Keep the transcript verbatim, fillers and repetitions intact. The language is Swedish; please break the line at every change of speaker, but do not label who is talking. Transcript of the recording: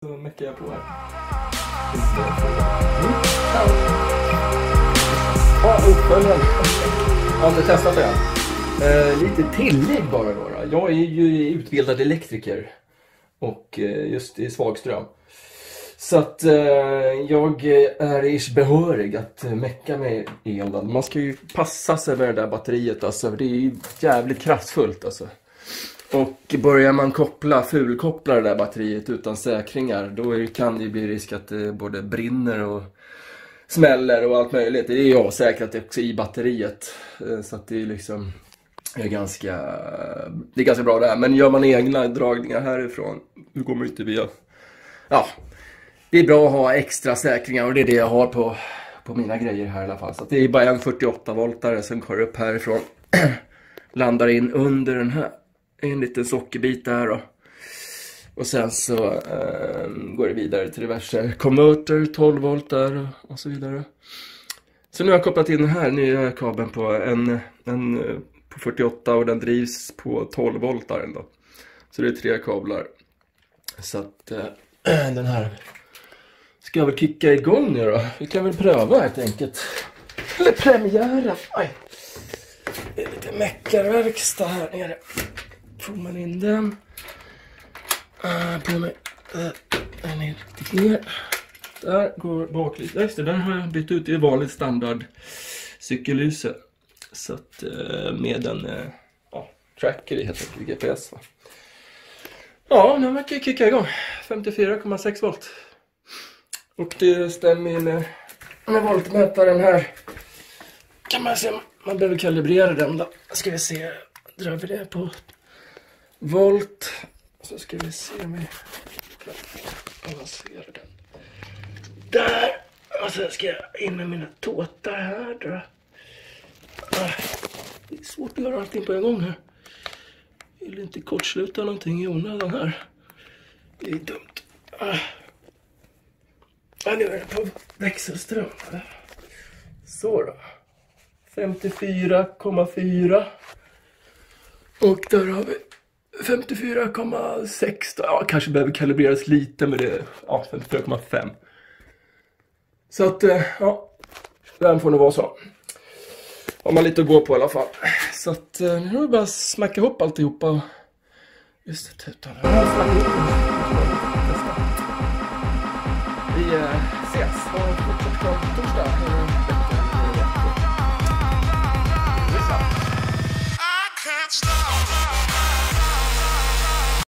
Så mäcker jag på här. Ja, uppföljaren. Om du testar igen. Eh, lite tillägg bara då, då. Jag är ju utbildad elektriker. Och eh, just i svagström. Så att eh, jag är ish behörig att mäcka med elen. Man ska ju passa sig med det där batteriet. Alltså. Det är ju jävligt kraftfullt alltså. Och börjar man koppla, fulkoppla det där batteriet utan säkringar, då kan det ju bli risk att det både brinner och smäller och allt möjligt. Det är ju avsäkrat också i batteriet. Så att det är liksom är ganska, det är ganska bra det här. Men gör man egna dragningar härifrån, då går man inte via... Ja, det är bra att ha extra säkringar och det är det jag har på, på mina grejer här i alla fall. Så att det är bara en fyrtioåtta voltare som går upp härifrån. Landar in under den här. En liten sockerbit där då. Och sen så eh, går det vidare till diverse konverter, tolv volt där och, och så vidare. Så nu har jag kopplat in den här nya kabeln på en, en på fyrtioåtta och den drivs på tolv volt där ändå. Så det är tre kablar. Så att eh, den här ska jag väl kicka igång nu då. Vi kan väl pröva helt enkelt. Eller premiära. Oj. Det är lite mäckarverkstad här nere. Får man in den. Uh, på mig. Uh, den är riktigt ner. Där går baklys. Där har jag bytt ut i vanligt standard cykellyse. Så att uh, med en uh, ja, tracker i helt enkelt G P S va. Ja, nu verkar jag kicka igång. femtiofyra komma sex volt. Och det stämmer med, med voltmätaren här. Kan man se, man behöver kalibrera den då. Ska vi se, drar vi det på volt. Så ska vi se om vi kan avancera den. Där. Och så ska jag in med mina tåtar här då. Det är svårt att göra allting på en gång här. Jag vill inte kortsluta någonting i onödan här. Det är dumt. Ja, nu är det på växelström. Så då. femtiofyra komma fyra. Och där har vi femtiofyra komma sex. Ja, kanske behöver kalibreras lite med det. Ja, femtiofyra komma fem. Så att, ja. Den får nog vara så. Har man lite att gå på i alla fall. Så att, nu är det bara att smacka ihop alltihopa. Just det, tutan. Vi ses på torsdag.